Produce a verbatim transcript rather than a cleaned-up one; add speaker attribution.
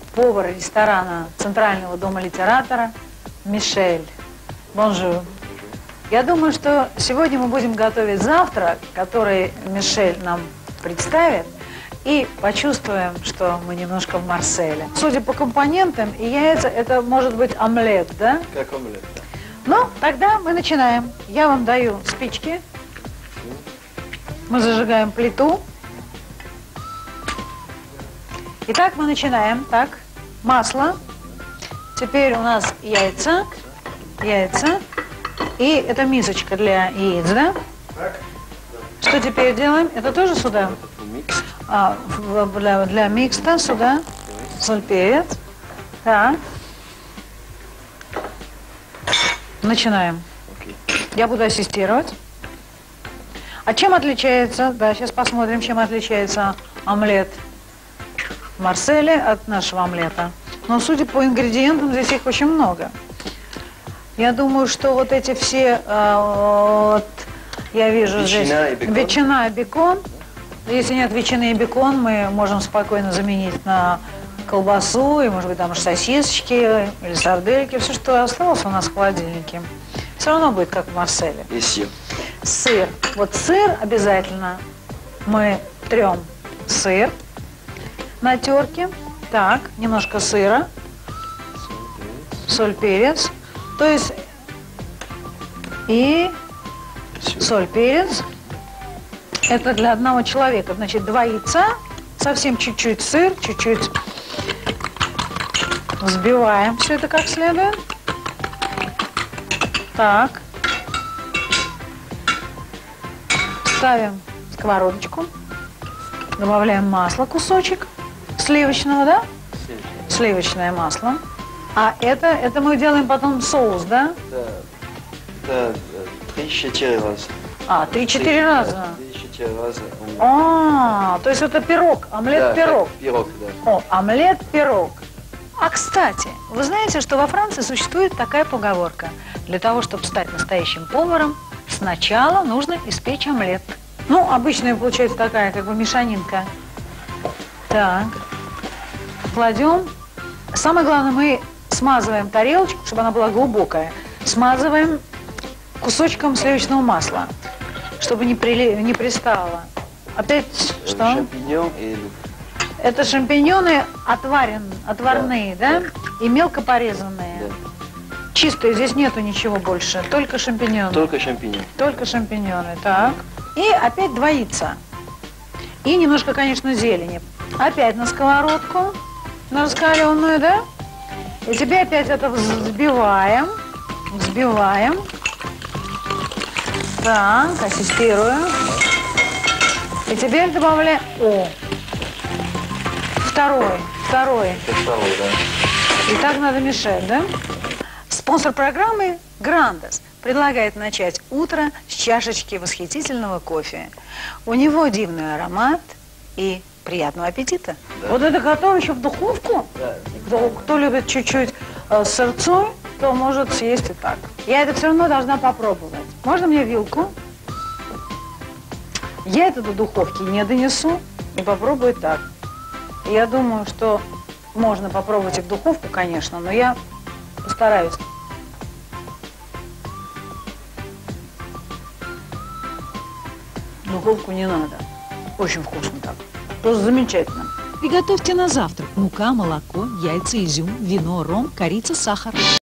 Speaker 1: повар ресторана Центрального дома литератора Мишель. Бонжур. Я думаю, что сегодня мы будем готовить завтрак, который Мишель нам представит, и почувствуем, что мы немножко в Марселе. Судя по компонентам и яйца, это может быть омлет, да?
Speaker 2: Как омлет, да.
Speaker 1: Ну, тогда мы начинаем. Я вам даю спички. Мы зажигаем плиту. Итак, мы начинаем. Так, масло. Теперь у нас яйца. Яйца. И это мисочка для яиц, да?
Speaker 2: Так.
Speaker 1: Что теперь делаем? Это тоже сюда?
Speaker 2: Микс.
Speaker 1: А, для, для микста сюда. Соль, перец. Так. Начинаем.
Speaker 2: Окей.
Speaker 1: Я буду ассистировать. А чем отличается, да, сейчас посмотрим, чем отличается омлет в Марселе от нашего омлета. Но судя по ингредиентам, здесь их очень много. Я думаю, что вот эти все, э, вот, я вижу
Speaker 2: Ветчина
Speaker 1: здесь
Speaker 2: и бекон.
Speaker 1: ветчина и бекон. Если нет ветчины и бекон, мы можем спокойно заменить на колбасу, и, может быть, там сосисочки или сардельки, все, что осталось у нас в холодильнике. Все равно будет как в Марселе.
Speaker 2: И сыр.
Speaker 1: Сыр. Вот сыр обязательно мы трем сыр на терке. Так, немножко сыра, соль, перец. То есть и
Speaker 2: Всё.
Speaker 1: соль, перец. Это для одного человека. Значит, два яйца, совсем чуть-чуть сыр, чуть-чуть взбиваем все это как следует. Так. Ставим сковородочку. Добавляем масло, кусочек сливочного, да? Сливочное масло. А это, это мы делаем потом соус, да?
Speaker 2: Да. Да, три-четыре раза.
Speaker 1: А, три-четыре раза.
Speaker 2: Три-четыре раза.
Speaker 1: А, то есть это пирог, омлет-пирог.
Speaker 2: Да, пирог, да.
Speaker 1: О, омлет-пирог. А, кстати, вы знаете, что во Франции существует такая поговорка. Для того, чтобы стать настоящим поваром, сначала нужно испечь омлет. Ну, обычная получается такая, как бы, мешанинка. Так. Кладем. Самое главное, мы смазываем тарелочку, чтобы она была глубокая. Смазываем кусочком сливочного масла, чтобы не, прили... не пристало. Опять что?
Speaker 2: Шампиньон и лук.
Speaker 1: Это шампиньоны отварен, отварные, да?
Speaker 2: Да,
Speaker 1: И мелко порезанные.
Speaker 2: Да.
Speaker 1: Чистые, здесь нету ничего больше, только шампиньоны.
Speaker 2: Только шампиньон.
Speaker 1: Только шампиньоны, так. И опять два яйца. И немножко, конечно, зелени. Опять на сковородку, на раскаленную, да? И теперь опять это взбиваем, взбиваем. Так, ассистирую. И теперь добавляем... О! Второй, второй.
Speaker 2: Это второй, да.
Speaker 1: И так надо мешать, да? Спонсор программы «Грандес» предлагает начать утро с чашечки восхитительного кофе. У него дивный аромат и приятного аппетита.
Speaker 2: Да.
Speaker 1: Вот это готово еще в духовку?
Speaker 2: Да.
Speaker 1: Кто, кто любит чуть-чуть э, с сырцой, то может съесть и так. Я это все равно должна попробовать. Можно мне вилку? Я это до духовки не донесу и попробую так. Я думаю, что можно попробовать и в духовку, конечно, но я постараюсь. Духовку не надо. Очень вкусно так. Просто замечательно.
Speaker 3: Приготовьте на завтрак мука, молоко, яйца, изюм, вино, ром, корица, сахар.